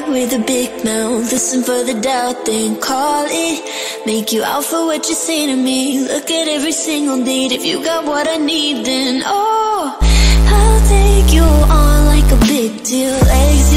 with a big mouth. Listen for the doubt, then call it. Make you out for what you say to me. Look at every single date. If you got what I need, then oh, I'll take you on like a big deal. Legs